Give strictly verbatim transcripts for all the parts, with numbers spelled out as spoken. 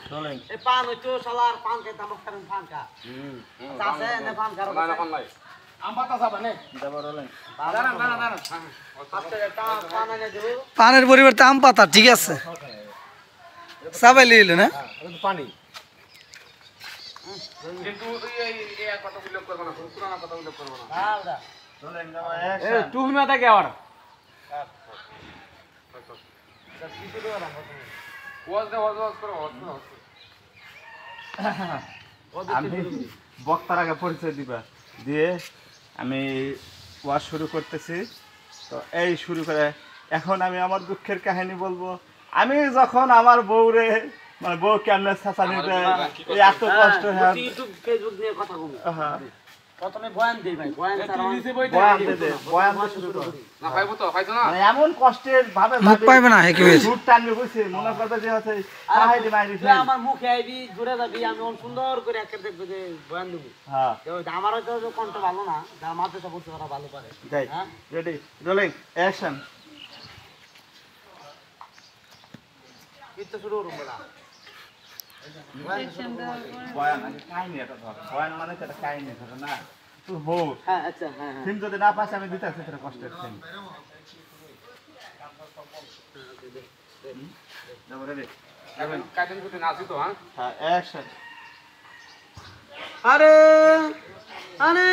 চলেন এই পান হইতো শালার পান খাইতে আমার কারণ পান খা হুম আছে না পান খারো না না নাই আম পাতা যাবে না যাবো রলেন দাঁড়ান দাঁড়ান দাঁড়ান আচ্ছা এটা পান এনে দেব পানের পরিবর্তে আম পাতা ঠিক আছে চাবাই লিলে না পানি কিন্তু এই এই কথা উল্লেখ করব না পুরানা কথা উল্লেখ করব না দাও দা চলেন যাবো এ একসাথে তুমি না থাকে আর কিছু দেব না ওয়াজ দে ওয়াজ ওয়াজ করো ওয়াজ করো আমি বক্তার আগে পরিচয় দিবা দিয়ে আমি ওয়াজ শুরু করতেছি তো এই শুরু করে এখন আমি আমার দুঃখের কাহিনী বলবো আমি যখন আমার বউরে মানে বউ কেমনে ছাঁচানি দেয় এই এত কষ্ট হয় ইউটিউব ফেসবুক নিয়ে কথা কম হ্যাঁ প্রথমে বয়ান দেই ভাই বয়ান ছাড়া বয়ান দে দে বয়ান দে শুরু কর না পাইবো তো পাইতো না মানে এমন কষ্টের ভাবে মুখ পাইবে না হেকি হয়েছে দুধ টানবে বুঝছি মনে কথা যে আছে তাহাই দি মাইরি তুই আমার মুখে আইবি ঘুরে যাবি আমি অন সুন্দর করে একটা দেখবে যে বয়ান দেব হ্যাঁ আমার হয়তো কণ্ঠ ভালো না যার মাথা সব করতে ভালো পারে যাই হ্যাঁ রেডি রোলিং অ্যাকশন কিত্ত শুরু করুন বলা বয়ান আগে কাহিনী এটা ধর বয়ান মানে তো একটা কাহিনী ধর না তোর বউ হ্যাঁ আচ্ছা হ্যাঁ হ্যাঁ ফিল্ম যদি না পাস আমি দিতে আসি তোর কষ্টের ফিল্ম যাবো রেডি এখন কাটিং করতে নাচি তো হ্যাঁ হ্যাঁ অ্যাকশন আরে আরে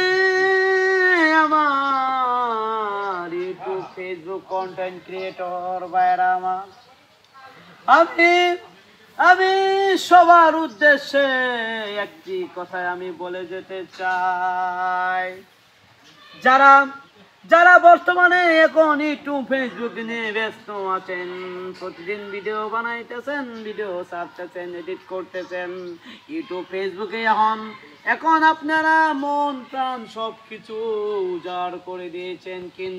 আমার ইউটিউব ফেসবুক কন্টেন্ট ক্রিয়েটর ভাইরা আমার আমি আমি সবার উদ্দেশ্যে একটি কথাই আমি বলে যেতে চাই যারা যারা বর্তমানে এখন ইউটিউব ফেসবুক নিয়ে ব্যস্ত আছেন প্রতিদিন ভিডিও বানাইতেছেন ভিডিও ছাড়তেছেন এডিট করতেছেন ইউটিউব ফেসবুকে এখন এখন আপনারা মন প্রাণ সব কিছু উজাড় করে দিয়েছেন কিন্তু